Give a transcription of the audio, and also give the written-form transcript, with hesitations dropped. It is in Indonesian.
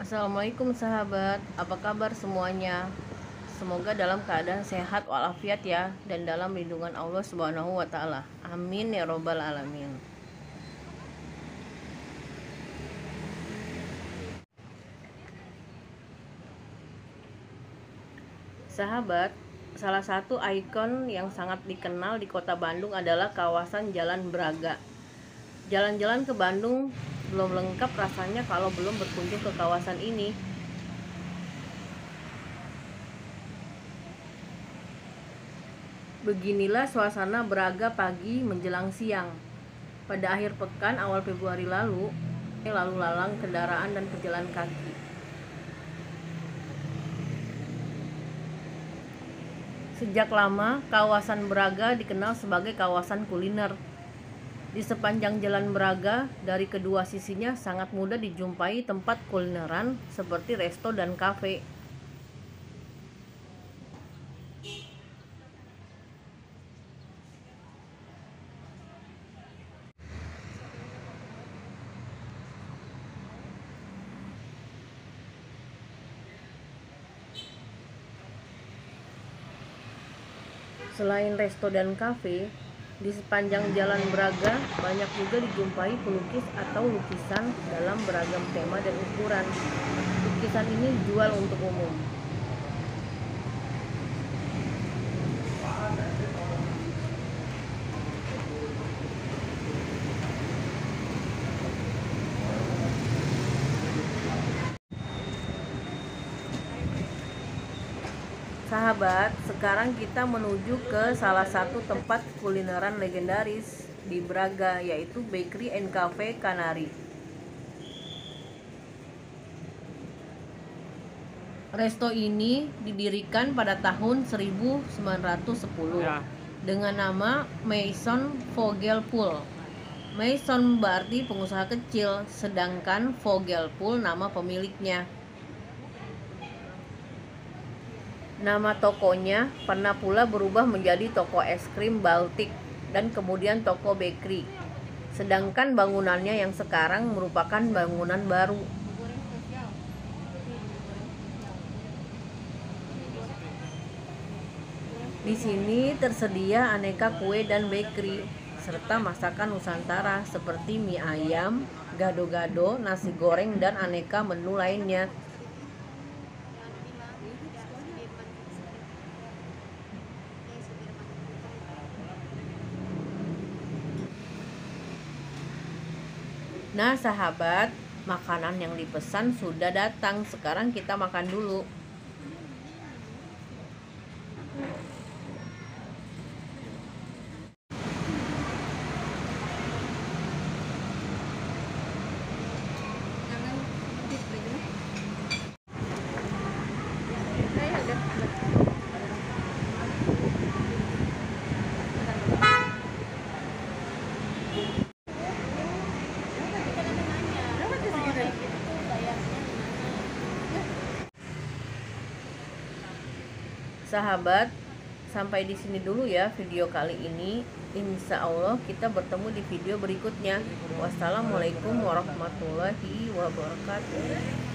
Assalamualaikum sahabat, apa kabar semuanya? Semoga dalam keadaan sehat walafiat ya, dan dalam lindungan Allah Subhanahu wa Ta'ala. Amin ya Robbal 'Alamin. Sahabat, salah satu ikon yang sangat dikenal di kota Bandung adalah kawasan Jalan Braga. Jalan-jalan ke Bandung belum lengkap rasanya kalau belum berkunjung ke kawasan ini. Beginilah suasana Braga pagi menjelang siang. Pada akhir pekan awal Februari lalu lalang kendaraan dan pejalan kaki. Sejak lama, kawasan Braga dikenal sebagai kawasan kuliner. Di sepanjang Jalan Braga, dari kedua sisinya sangat mudah dijumpai tempat kulineran seperti resto dan kafe. Selain resto dan kafe, di sepanjang Jalan Braga banyak juga dijumpai pelukis atau lukisan dalam beragam tema dan ukuran. Lukisan ini dijual untuk umum. Sahabat, sekarang kita menuju ke salah satu tempat kulineran legendaris di Braga, yaitu Bakery and Cafe Canary. Resto ini didirikan pada tahun 1910 dengan nama Maison Vogelpool. Maison berarti pengusaha kecil, sedangkan Vogelpool nama pemiliknya. Nama tokonya pernah pula berubah menjadi toko es krim Baltic dan kemudian toko bakery. Sedangkan bangunannya yang sekarang merupakan bangunan baru. Di sini tersedia aneka kue dan bakery serta masakan Nusantara seperti mie ayam, gado-gado, nasi goreng dan aneka menu lainnya. Nah sahabat, makanan yang dipesan sudah datang. Sekarang kita makan dulu. Sahabat, sampai di sini dulu ya video kali ini. Insya Allah kita bertemu di video berikutnya. Wassalamualaikum warahmatullahi wabarakatuh.